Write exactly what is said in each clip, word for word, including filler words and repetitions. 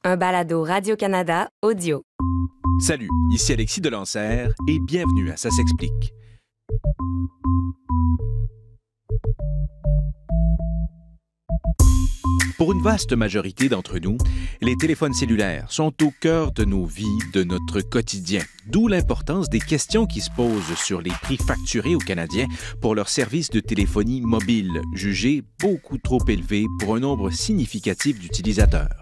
un balado Radio-Canada audio. Salut, ici Alexis Delancer et bienvenue à Ça s'explique. Pour une vaste majorité d'entre nous, les téléphones cellulaires sont au cœur de nos vies, de notre quotidien. D'où l'importance des questions qui se posent sur les prix facturés aux Canadiens pour leurs services de téléphonie mobile, jugés beaucoup trop élevés pour un nombre significatif d'utilisateurs.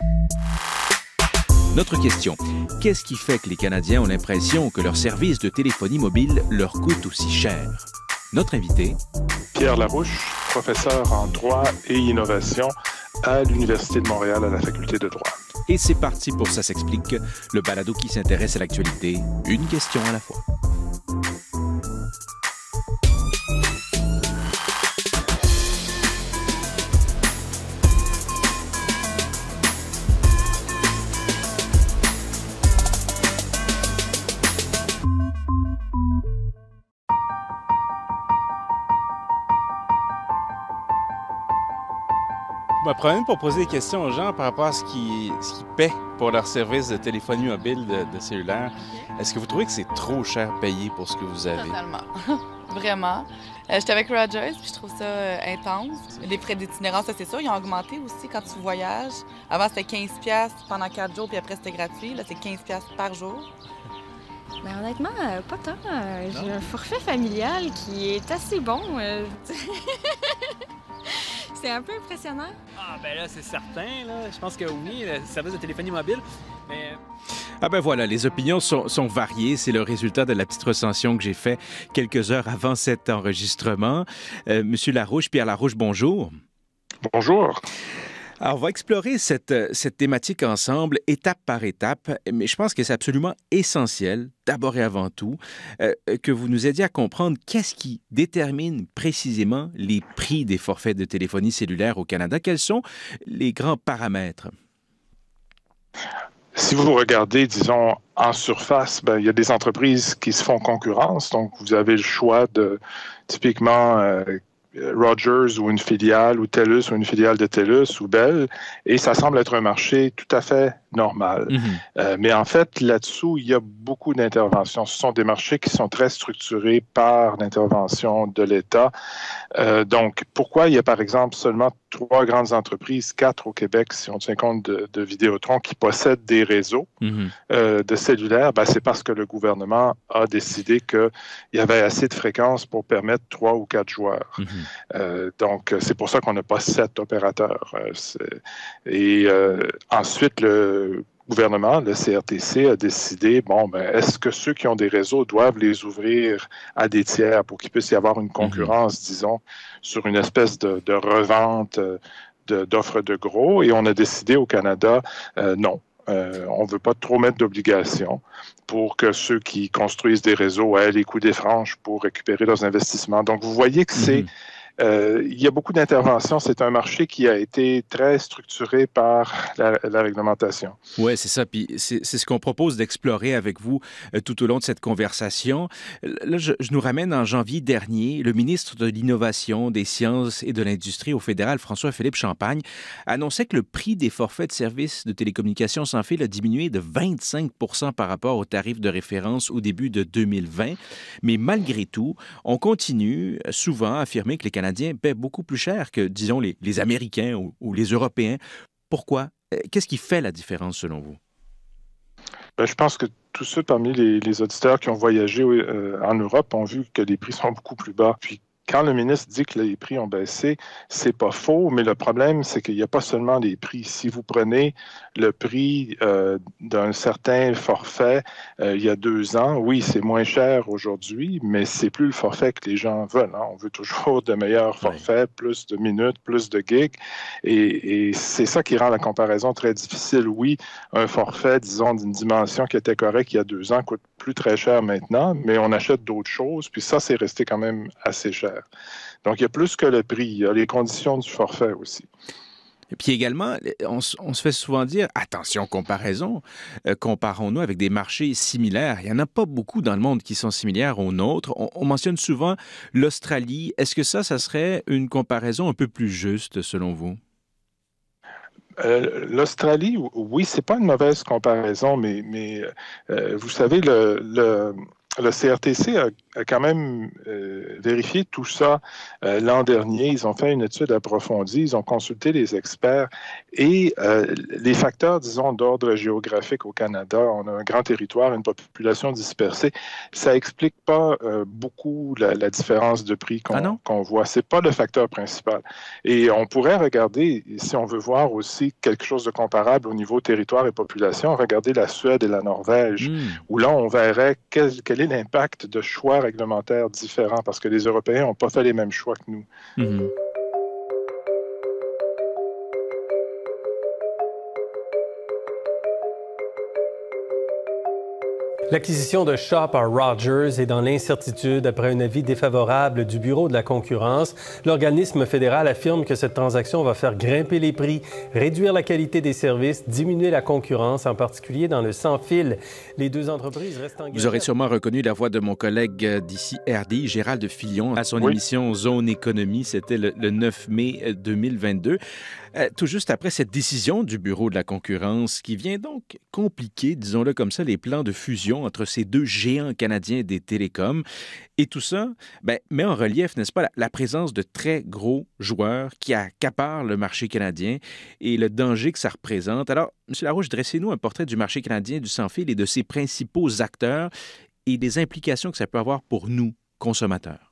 Notre question, qu'est-ce qui fait que les Canadiens ont l'impression que leur service de téléphonie mobile leur coûte aussi cher? Notre invité, Pierre Larouche, professeur en droit et innovation à l'Université de Montréal à la faculté de droit. Et c'est parti pour Ça s'explique, le balado qui s'intéresse à l'actualité, une question à la fois. Je me promène pour poser des questions aux gens par rapport à ce qu'ils ce qu'ils paient pour leur service de téléphonie mobile, de, de cellulaire. Okay. Est-ce que vous trouvez que c'est trop cher payé pour ce que vous avez? Totalement. Vraiment. Euh, J'étais avec Rogers, puis je trouve ça euh, intense. Les frais d'itinérance, ça c'est sûr, ils ont augmenté aussi quand tu voyages. Avant, c'était quinze dollars pendant quatre jours, puis après, c'était gratuit. Là, c'est quinze dollars par jour. Ben, honnêtement, euh, pas tant. Euh, J'ai un forfait familial qui est assez bon. Euh... C'est un peu impressionnant. Ah ben là, c'est certain. Là. Je pense que oui, le service de téléphonie mobile, mais... Ah ben voilà, les opinions sont, sont variées. C'est le résultat de la petite recension que j'ai fait quelques heures avant cet enregistrement. Euh, Monsieur Larouche, Pierre Larouche, bonjour. Bonjour. Alors, on va explorer cette, cette thématique ensemble, étape par étape, mais je pense que c'est absolument essentiel, d'abord et avant tout, euh, que vous nous aidiez à comprendre qu'est-ce qui détermine précisément les prix des forfaits de téléphonie cellulaire au Canada. Quels sont les grands paramètres? Si vous regardez, disons, en surface, ben, il y a des entreprises qui se font concurrence, donc vous avez le choix de, typiquement, euh, Rogers ou une filiale, ou TELUS ou une filiale de TELUS ou Bell, et ça semble être un marché tout à fait normal. Mm-hmm. Euh, mais en fait, là-dessous, il y a beaucoup d'interventions. Ce sont des marchés qui sont très structurés par l'intervention de l'État. Euh, donc, pourquoi il y a, par exemple, seulement trois grandes entreprises, quatre au Québec, si on tient compte de, de Vidéotron, qui possèdent des réseaux mm-hmm. euh, de cellulaires? Ben, c'est parce que le gouvernement a décidé qu'il y avait assez de fréquences pour permettre trois ou quatre joueurs. Mm-hmm. Euh, donc, c'est pour ça qu'on n'a pas sept opérateurs. Euh, et euh, ensuite, le Le gouvernement, le C R T C, a décidé, bon, ben, est-ce que ceux qui ont des réseaux doivent les ouvrir à des tiers pour qu'il puisse y avoir une concurrence, mm-hmm. disons, sur une espèce de, de revente de, d'offres de gros? Et on a décidé au Canada, euh, non. Euh, on ne veut pas trop mettre d'obligations pour que ceux qui construisent des réseaux aient les coups des franges pour récupérer leurs investissements. Donc, vous voyez que c'est... Mm-hmm. Euh, il y a beaucoup d'interventions. C'est un marché qui a été très structuré par la, la réglementation. Oui, c'est ça. Puis c'est, c'est ce qu'on propose d'explorer avec vous euh, tout au long de cette conversation. Là, je, je nous ramène en janvier dernier. Le ministre de l'Innovation, des Sciences et de l'Industrie au fédéral, François-Philippe Champagne, annonçait que le prix des forfaits de services de télécommunications sans fil a diminué de vingt-cinq pour cent par rapport au tarif de référence au début de deux mille vingt. Mais malgré tout, on continue souvent à affirmer que les Canadiens paient beaucoup plus cher que, disons, les, les Américains ou, ou les Européens. Pourquoi? Qu'est-ce qui fait la différence, selon vous? Bien, je pense que tous ceux parmi les, les auditeurs qui ont voyagé euh, en Europe ont vu que les prix sont beaucoup plus bas. Puis, quand le ministre dit que les prix ont baissé, c'est pas faux, mais le problème, c'est qu'il n'y a pas seulement les prix. Si vous prenez le prix euh, d'un certain forfait euh, il y a deux ans, oui, c'est moins cher aujourd'hui, mais c'est plus le forfait que les gens veulent. Hein. On veut toujours de meilleurs forfaits, oui. Plus de minutes, plus de gigs, et, et c'est ça qui rend la comparaison très difficile. Oui, un forfait, disons, d'une dimension qui était correcte il y a deux ans coûte plus très cher maintenant, mais on achète d'autres choses, puis ça, c'est resté quand même assez cher. Donc, il y a plus que le prix, il y a les conditions du forfait aussi. Et puis également, on, on se fait souvent dire, attention, comparaison, euh, comparons-nous avec des marchés similaires. Il n'y en a pas beaucoup dans le monde qui sont similaires aux nôtres. On, on mentionne souvent l'Australie. Est-ce que ça, ça serait une comparaison un peu plus juste, selon vous? Euh, L'Australie, oui, c'est pas une mauvaise comparaison, mais, mais euh, vous savez, le, le, le C R T C a, a quand même euh, vérifié tout ça euh, l'an dernier. Ils ont fait une étude approfondie, ils ont consulté les experts et euh, les facteurs, disons, d'ordre géographique au Canada, on a un grand territoire, une population dispersée, ça explique pas euh, beaucoup la, la différence de prix qu'on Ah qu'on voit. C'est pas le facteur principal. Et on pourrait regarder, si on veut voir aussi quelque chose de comparable au niveau territoire et population, regarder la Suède et la Norvège, Mm. où là, on verrait quel, quel est l'impact de choix réglementaires différents, parce que les Européens n'ont pas fait les mêmes choix que nous. Mhm. L'acquisition de Shaw par Rogers est dans l'incertitude après un avis défavorable du Bureau de la concurrence. L'organisme fédéral affirme que cette transaction va faire grimper les prix, réduire la qualité des services, diminuer la concurrence, en particulier dans le sans-fil. Les deux entreprises restent engagées... Vous aurez sûrement reconnu la voix de mon collègue d'ici R D I, Gérald Filion, à son Oui. émission Zone Économie. C'était le, le neuf mai deux mille vingt-deux. Euh, tout juste après cette décision du Bureau de la concurrence qui vient donc compliquer, disons-le comme ça, les plans de fusion entre ces deux géants canadiens des télécoms. Et tout ça ben, met en relief, n'est-ce pas, la, la présence de très gros joueurs qui accaparent le marché canadien et le danger que ça représente. Alors, M. Larouche, dressez-nous un portrait du marché canadien du sans-fil et de ses principaux acteurs et des implications que ça peut avoir pour nous, consommateurs.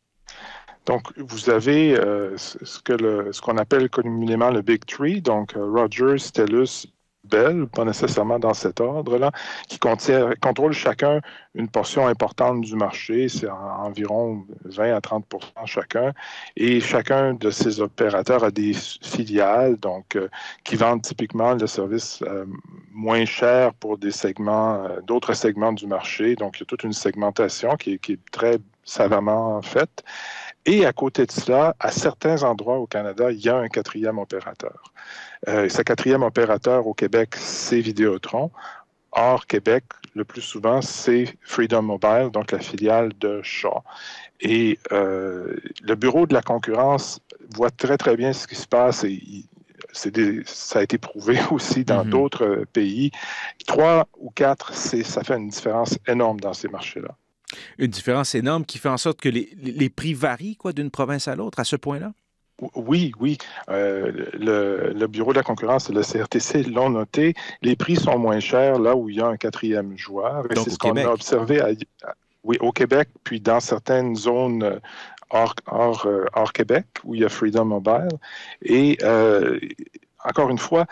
Donc, vous avez euh, ce que le, ce qu'on appelle communément le Big Three, donc euh, Rogers, TELUS, Bell, pas nécessairement dans cet ordre-là, qui contient, contrôlent chacun une portion importante du marché, c'est en, environ vingt à trente pour cent chacun, et chacun de ces opérateurs a des filiales, donc euh, qui vendent typiquement le service euh, moins cher pour des segments, euh, d'autres segments du marché, donc il y a toute une segmentation qui est, qui est très savamment faite. Et à côté de cela, à certains endroits au Canada, il y a un quatrième opérateur. Euh, ce quatrième opérateur au Québec, c'est Vidéotron. Hors Québec, le plus souvent, c'est Freedom Mobile, donc la filiale de Shaw. Et euh, le Bureau de la concurrence voit très, très bien ce qui se passe et il, c'est des, ça a été prouvé aussi dans mm-hmm. d'autres pays. Trois ou quatre, c'est, ça fait une différence énorme dans ces marchés-là. Une différence énorme qui fait en sorte que les, les prix varient quoi, d'une province à l'autre à ce point-là? Oui, oui. Euh, le, le Bureau de la concurrence et le C R T C l'ont noté. Les prix sont moins chers là où il y a un quatrième joueur. Et donc, c'est ce au qu'on Québec. a observé à, à, oui, au Québec, puis dans certaines zones hors, hors, hors Québec où il y a Freedom Mobile. Et euh, encore une fois,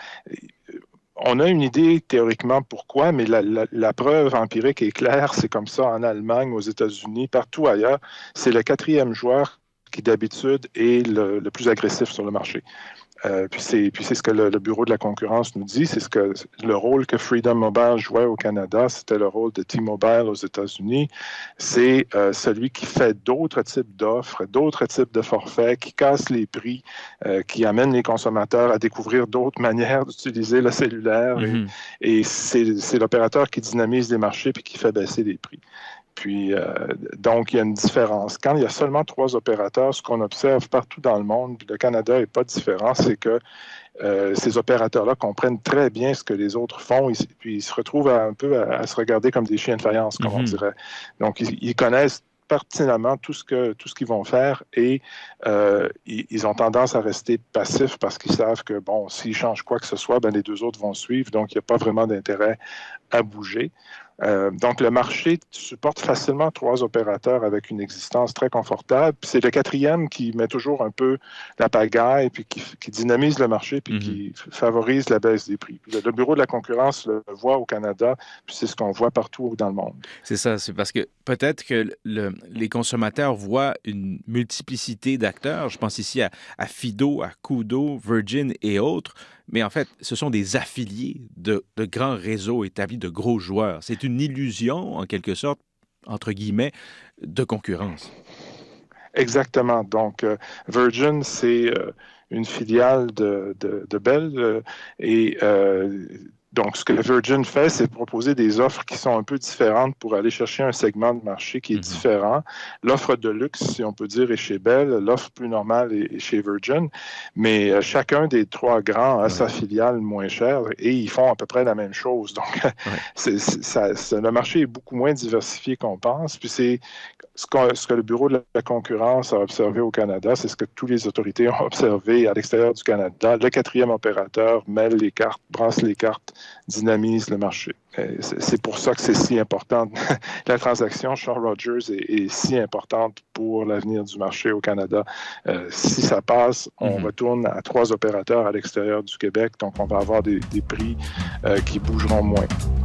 on a une idée théoriquement pourquoi, mais la, la, la preuve empirique est claire. C'est comme ça en Allemagne, aux États-Unis, partout ailleurs. C'est le quatrième joueur qui d'habitude est le, le plus agressif sur le marché. Euh, puis, c'est, puis c'est ce que le, le Bureau de la concurrence nous dit, c'est ce que le rôle que Freedom Mobile jouait au Canada, c'était le rôle de T-Mobile aux États-Unis. C'est euh, celui qui fait d'autres types d'offres, d'autres types de forfaits, qui casse les prix, euh, qui amène les consommateurs à découvrir d'autres manières d'utiliser le cellulaire. Mm-hmm. Et, et c'est, c'est l'opérateur qui dynamise les marchés puis qui fait baisser les prix. Puis, euh, donc, il y a une différence. Quand il y a seulement trois opérateurs, ce qu'on observe partout dans le monde, puis le Canada n'est pas différent, c'est que euh, ces opérateurs-là comprennent très bien ce que les autres font, et, puis ils se retrouvent à, un peu à, à se regarder comme des chiens de faïence, comme mm-hmm. on dirait. Donc, ils, ils connaissent pertinemment tout ce, que, tout ce qu'ils vont faire et euh, ils, ils ont tendance à rester passifs parce qu'ils savent que, bon, s'ils changent quoi que ce soit, ben, les deux autres vont suivre, donc il n'y a pas vraiment d'intérêt à bouger. Euh, donc, le marché supporte facilement trois opérateurs avec une existence très confortable. Puis c'est le quatrième qui met toujours un peu la pagaille, puis qui, qui dynamise le marché, puis mm-hmm. qui favorise la baisse des prix. Le, le Bureau de la concurrence le voit au Canada, puis c'est ce qu'on voit partout dans le monde. C'est ça, c'est parce que peut-être que le, les consommateurs voient une multiplicité d'acteurs. Je pense ici à, à Fido, à Koodo, Virgin et autres. Mais en fait, ce sont des affiliés de, de grands réseaux établis, de gros joueurs. C'est une illusion, en quelque sorte, entre guillemets, de concurrence. Exactement. Donc, euh, Virgin, c'est euh, une filiale de, de, de Bell euh, et euh, Donc, ce que Virgin fait, c'est proposer des offres qui sont un peu différentes pour aller chercher un segment de marché qui est mm-hmm. différent. L'offre de luxe, si on peut dire, est chez Bell. L'offre plus normale est chez Virgin. Mais euh, chacun des trois grands a ouais. sa filiale moins chère et ils font à peu près la même chose. Donc, ouais. c'est, c'est, ça, c'est, le marché est beaucoup moins diversifié qu'on pense. Puis, c'est ce, ce que le Bureau de la concurrence a observé au Canada, c'est ce que toutes les autorités ont observé à l'extérieur du Canada. Le quatrième opérateur mêle les cartes, brasse les cartes, dynamise le marché. C'est pour ça que c'est si important. La transaction Shaw Rogers est, est si importante pour l'avenir du marché au Canada. Euh, si ça passe, on mm-hmm. retourne à trois opérateurs à l'extérieur du Québec, donc on va avoir des, des prix euh, qui bougeront moins.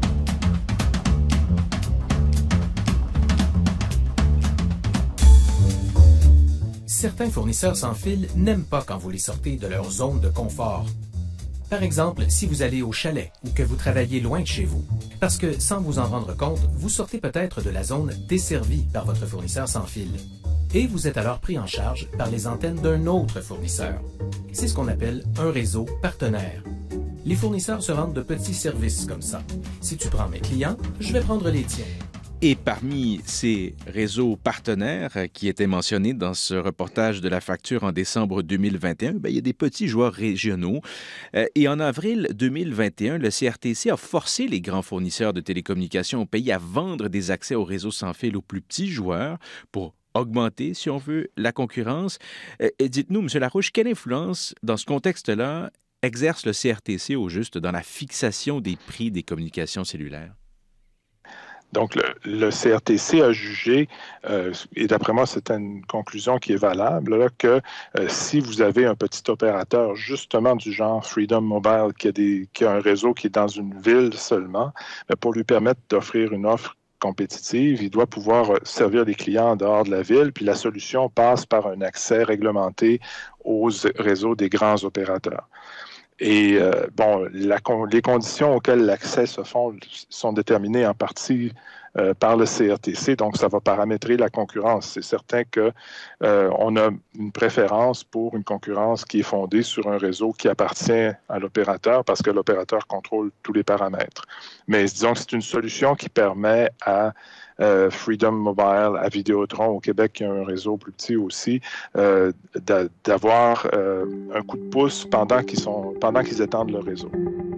Certains fournisseurs sans fil n'aiment pas quand vous les sortez de leur zone de confort. Par exemple, si vous allez au chalet ou que vous travaillez loin de chez vous. Parce que, sans vous en rendre compte, vous sortez peut-être de la zone desservie par votre fournisseur sans fil. Et vous êtes alors pris en charge par les antennes d'un autre fournisseur. C'est ce qu'on appelle un réseau partenaire. Les fournisseurs se rendent de petits services comme ça. Si tu prends mes clients, je vais prendre les tiens. Et parmi ces réseaux partenaires qui étaient mentionnés dans ce reportage de la facture en décembre deux mille vingt et un, bien, il y a des petits joueurs régionaux. Euh, et en avril deux mille vingt et un, le C R T C a forcé les grands fournisseurs de télécommunications au pays à vendre des accès au réseau sans fil aux plus petits joueurs pour augmenter, si on veut, la concurrence. Euh, et dites-nous, M. Larouche, quelle influence, dans ce contexte-là, exerce le C R T C au juste dans la fixation des prix des communications cellulaires? Donc, le, le C R T C a jugé, euh, et d'après moi, c'est une conclusion qui est valable, là, que euh, si vous avez un petit opérateur, justement du genre Freedom Mobile, qui a, des, qui a un réseau qui est dans une ville seulement, bien, pour lui permettre d'offrir une offre compétitive, il doit pouvoir servir les clients en dehors de la ville, puis la solution passe par un accès réglementé aux réseaux des grands opérateurs. Et euh, bon, la, les conditions auxquelles l'accès se font sont déterminées en partie euh, par le C R T C, donc ça va paramétrer la concurrence. C'est certain que euh, on a une préférence pour une concurrence qui est fondée sur un réseau qui appartient à l'opérateur parce que l'opérateur contrôle tous les paramètres. Mais disons que c'est une solution qui permet à Euh, Freedom Mobile, à Vidéotron au Québec, qui a un réseau plus petit aussi, euh, d'avoir euh, un coup de pouce pendant qu'ils sont, pendant qu'ils étendent le réseau.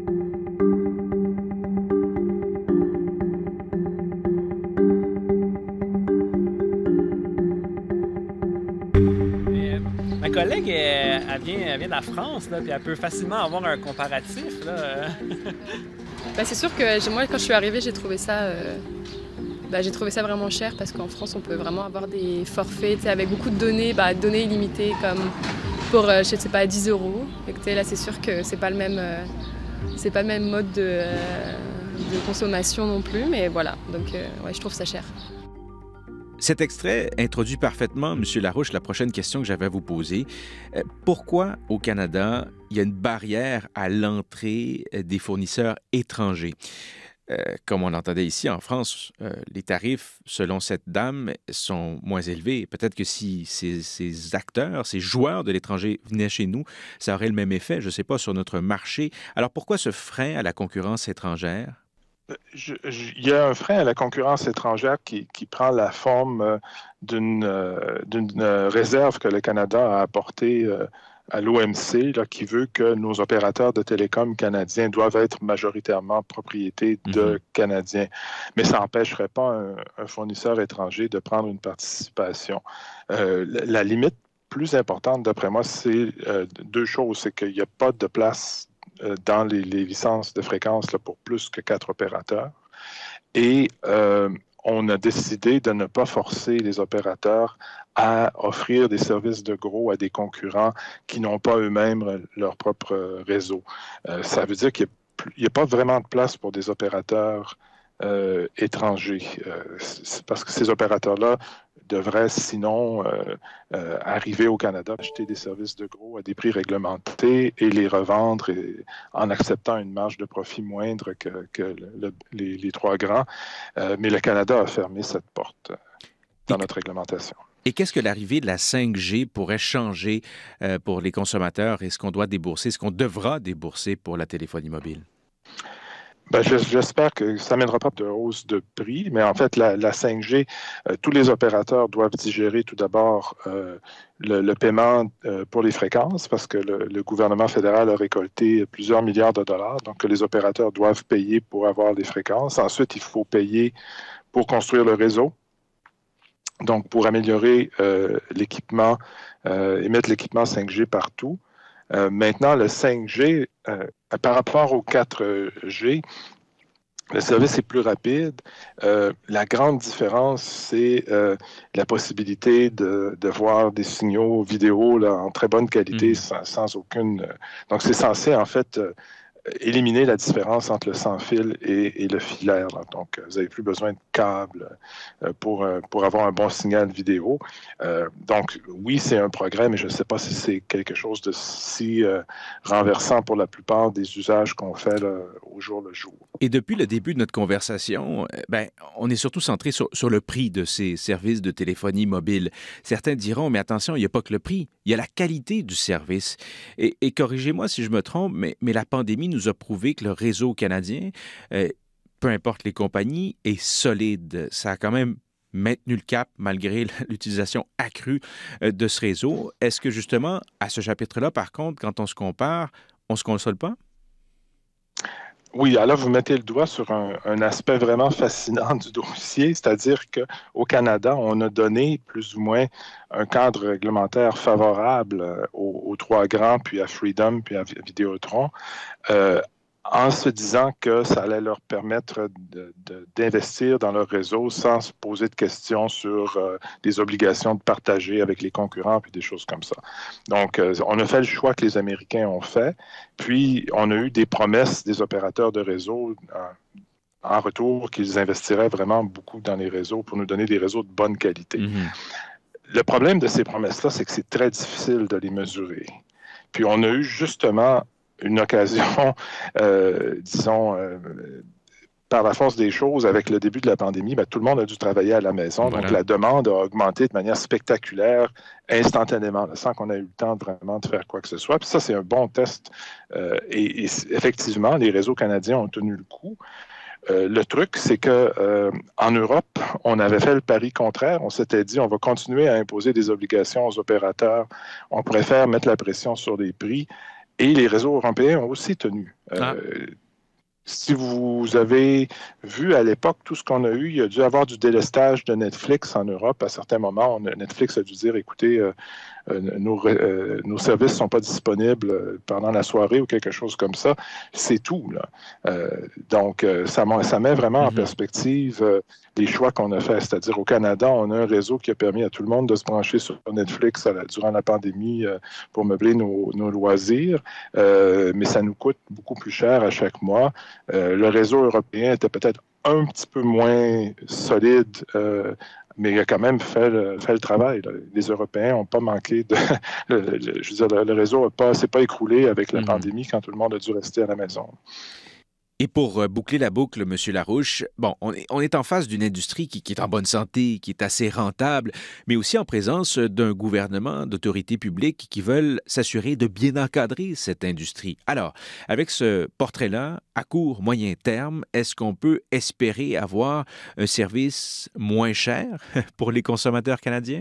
Et, ma collègue, elle, elle, vient, elle vient de la France, là, puis elle peut facilement avoir un comparatif. Là. Ben, c'est sûr que moi, quand je suis arrivée, j'ai trouvé ça... Euh... Ben, j'ai trouvé ça vraiment cher parce qu'en France, on peut vraiment avoir des forfaits avec beaucoup de données, ben, données illimitées comme pour, euh, je sais pas, dix euros. Et que, là, c'est sûr que c'est pas le même, euh, c'est pas le même mode de, euh, de consommation non plus, mais voilà. Donc, euh, ouais, je trouve ça cher. Cet extrait introduit parfaitement, M. Larouche, la prochaine question que j'avais à vous poser. Euh, pourquoi, au Canada, il y a une barrière à l'entrée des fournisseurs étrangers? Euh, comme on l'entendait ici en France, euh, les tarifs, selon cette dame, sont moins élevés. Peut-être que si ces, ces acteurs, ces joueurs de l'étranger venaient chez nous, ça aurait le même effet, je ne sais pas, sur notre marché. Alors pourquoi ce frein à la concurrence étrangère? Je, je, il y a un frein à la concurrence étrangère qui, qui prend la forme euh, d'une euh, d'une euh, réserve que le Canada a apportée euh, à l'O M C, là, qui veut que nos opérateurs de télécom canadiens doivent être majoritairement propriété de mm-hmm. Canadiens. Mais ça n'empêcherait pas un, un fournisseur étranger de prendre une participation. Euh, la, la limite plus importante, d'après moi, c'est euh, deux choses. C'est qu'il n'y a pas de place euh, dans les, les licences de fréquence là, pour plus que quatre opérateurs. Et euh, on a décidé de ne pas forcer les opérateurs à offrir des services de gros à des concurrents qui n'ont pas eux-mêmes leur propre réseau. Euh, ça veut dire qu'il n'y a, a pas vraiment de place pour des opérateurs euh, étrangers. Euh, c'est parce que ces opérateurs-là devraient sinon euh, euh, arriver au Canada, acheter des services de gros à des prix réglementés et les revendre et, en acceptant une marge de profit moindre que, que le, le, les, les trois grands. Euh, mais le Canada a fermé cette porte dans et, notre réglementation. Et qu'est-ce que l'arrivée de la cinq G pourrait changer euh, pour les consommateurs et ce qu'on doit débourser, ce qu'on devra débourser pour la téléphonie mobile? Ben, j'espère que ça n'amènera pas de hausse de prix, mais en fait, la, la cinq G, euh, tous les opérateurs doivent digérer tout d'abord euh, le, le paiement euh, pour les fréquences, parce que le, le gouvernement fédéral a récolté plusieurs milliards de dollars, donc les opérateurs doivent payer pour avoir les fréquences. Ensuite, il faut payer pour construire le réseau, donc pour améliorer euh, l'équipement euh, et mettre l'équipement cinq G partout. Euh, maintenant, le cinq G, euh, par rapport au quatre G, le service est plus rapide. Euh, la grande différence, c'est euh, la possibilité de, de voir des signaux vidéo là, en très bonne qualité, mmh. sans, sans aucune... Donc, c'est censé, en fait, euh, éliminer la différence entre le sans-fil et, et le filaire. Là. Donc, vous n'avez plus besoin de câbles euh, pour, euh, pour avoir un bon signal vidéo. Euh, donc, oui, c'est un progrès, mais je ne sais pas si c'est quelque chose de si euh, renversant pour la plupart des usages qu'on fait là, au jour le jour. Et depuis le début de notre conversation, ben, on est surtout centré sur, sur le prix de ces services de téléphonie mobile. Certains diront, mais attention, il n'y a pas que le prix, il y a la qualité du service. Et, et corrigez-moi si je me trompe, mais, mais la pandémie nous a prouvé que le réseau canadien, euh, peu importe les compagnies, est solide. Ça a quand même maintenu le cap malgré l'utilisation accrue de ce réseau. Est-ce que justement, à ce chapitre-là, par contre, quand on se compare, on ne se console pas? Oui, alors vous mettez le doigt sur un, un aspect vraiment fascinant du dossier, c'est-à-dire qu'au Canada, on a donné plus ou moins un cadre réglementaire favorable aux, aux trois grands, puis à Freedom, puis à Vidéotron, euh, en se disant que ça allait leur permettre de, de, d'investir dans leur réseau sans se poser de questions sur euh, des obligations de partager avec les concurrents puis des choses comme ça. Donc, euh, on a fait le choix que les Américains ont fait, puis on a eu des promesses des opérateurs de réseau euh, en retour qu'ils investiraient vraiment beaucoup dans les réseaux pour nous donner des réseaux de bonne qualité. Mm-hmm. Le problème de ces promesses-là, c'est que c'est très difficile de les mesurer. Puis on a eu justement une occasion, euh, disons, euh, par la force des choses, avec le début de la pandémie, bien, tout le monde a dû travailler à la maison. Voilà. Donc, la demande a augmenté de manière spectaculaire, instantanément, là, sans qu'on ait eu le temps de vraiment de faire quoi que ce soit. Puis ça, c'est un bon test. Euh, et, et effectivement, les réseaux canadiens ont tenu le coup. Euh, le truc, c'est que euh, en Europe, on avait fait le pari contraire. On s'était dit, on va continuer à imposer des obligations aux opérateurs. On préfère mettre la pression sur les prix. Et les réseaux européens ont aussi tenu. Ah. Euh, si vous avez vu à l'époque tout ce qu'on a eu, il y a dû avoir du délestage de Netflix en Europe. À certains moments, on, Netflix a dû dire, écoutez, euh, euh, nos, euh, nos services ne sont pas disponibles pendant la soirée ou quelque chose comme ça. C'est tout. Là. Euh, donc, euh, ça, ça met vraiment mm-hmm. en perspective euh, les choix qu'on a faits. C'est-à-dire, au Canada, on a un réseau qui a permis à tout le monde de se brancher sur Netflix la, durant la pandémie euh, pour meubler nos, nos loisirs, euh, mais ça nous coûte beaucoup plus cher à chaque mois. Euh, le réseau européen était peut-être un petit peu moins solide, euh, mais il a quand même fait le, fait le travail. Là. Les Européens n'ont pas manqué de... le, le, je veux dire, le, le réseau ne s'est pas écroulé avec la mm-hmm. pandémie quand tout le monde a dû rester à la maison. Et pour boucler la boucle, M. Larouche, bon, on est, on est en face d'une industrie qui, qui est en bonne santé, qui est assez rentable, mais aussi en présence d'un gouvernement, d'autorités publiques qui veulent s'assurer de bien encadrer cette industrie. Alors, avec ce portrait-là, à court, moyen terme, est-ce qu'on peut espérer avoir un service moins cher pour les consommateurs canadiens?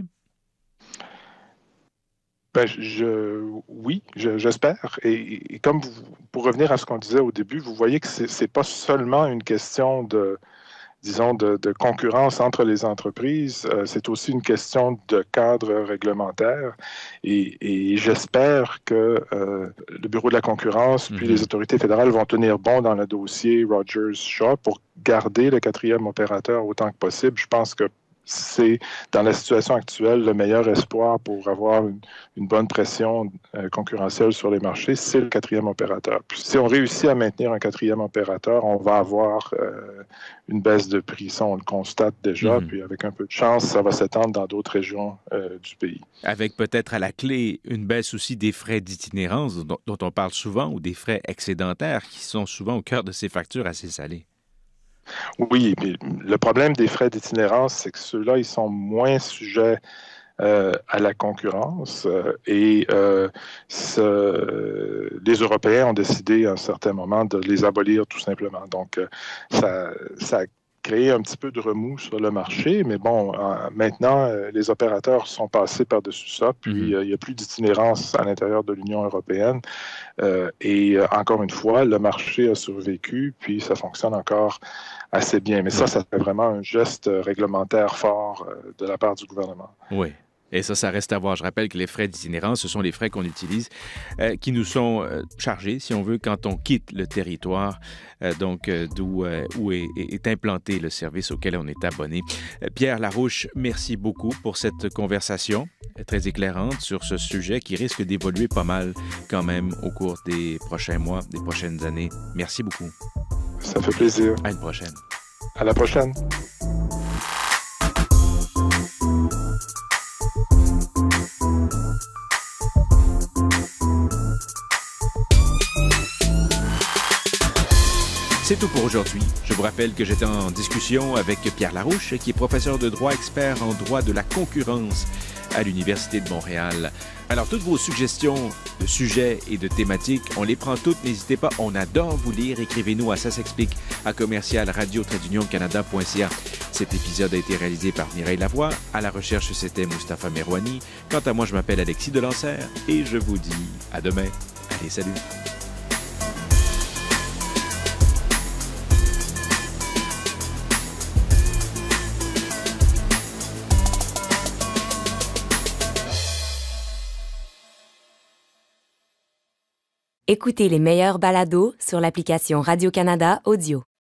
Ben, je, oui, je, j'espère. Et, et comme vous, pour revenir à ce qu'on disait au début, vous voyez que c'est, c'est pas seulement une question de, disons, de, de concurrence entre les entreprises, euh, c'est aussi une question de cadre réglementaire. Et, et j'espère que euh, le Bureau de la concurrence, puis mm-hmm. les autorités fédérales vont tenir bon dans le dossier Rogers-Shaw pour garder le quatrième opérateur autant que possible. Je pense que c'est, dans la situation actuelle, le meilleur espoir pour avoir une, une bonne pression euh, concurrentielle sur les marchés, c'est le quatrième opérateur. Puis, si on réussit à maintenir un quatrième opérateur, on va avoir euh, une baisse de prix. Ça, on le constate déjà, mm-hmm. puis avec un peu de chance, ça va s'étendre dans d'autres régions euh, du pays. Avec peut-être à la clé une baisse aussi des frais d'itinérance dont, dont on parle souvent, ou des frais excédentaires qui sont souvent au cœur de ces factures assez salées. Oui, mais le problème des frais d'itinérance, c'est que ceux-là, ils sont moins sujets euh, à la concurrence. Euh, et euh, ce, les Européens ont décidé à un certain moment de les abolir tout simplement. Donc, euh, ça, ça a créé un petit peu de remous sur le marché, mais bon, euh, maintenant, euh, les opérateurs sont passés par-dessus ça, puis euh, il n'y a plus d'itinérance à l'intérieur de l'Union européenne. Euh, et euh, encore une fois, le marché a survécu, puis ça fonctionne encore assez bien. Mais ça, ça fait vraiment un geste réglementaire fort euh, de la part du gouvernement. Oui. Et ça, ça reste à voir. Je rappelle que les frais d'itinérance, ce sont les frais qu'on utilise, euh, qui nous sont euh, chargés, si on veut, quand on quitte le territoire, euh, donc euh, d'où euh, où est, est implanté le service auquel on est abonné. Euh, Pierre Larouche, merci beaucoup pour cette conversation euh, très éclairante sur ce sujet qui risque d'évoluer pas mal quand même au cours des prochains mois, des prochaines années. Merci beaucoup. Ça fait plaisir. À une prochaine. À la prochaine. C'est tout pour aujourd'hui. Je vous rappelle que j'étais en discussion avec Pierre Larouche, qui est professeur de droit expert en droit de la concurrence à l'Université de Montréal. Alors, toutes vos suggestions de sujets et de thématiques, on les prend toutes. N'hésitez pas, on adore vous lire. Écrivez-nous à ça s'explique à commercial radio tiret union canada point c a. Cet épisode a été réalisé par Mireille Lavoie. À la recherche, c'était Mustapha Merouani. Quant à moi, je m'appelle Alexis Delancer et je vous dis à demain. Allez, salut! Écoutez les meilleurs balados sur l'application Radio-Canada Audio.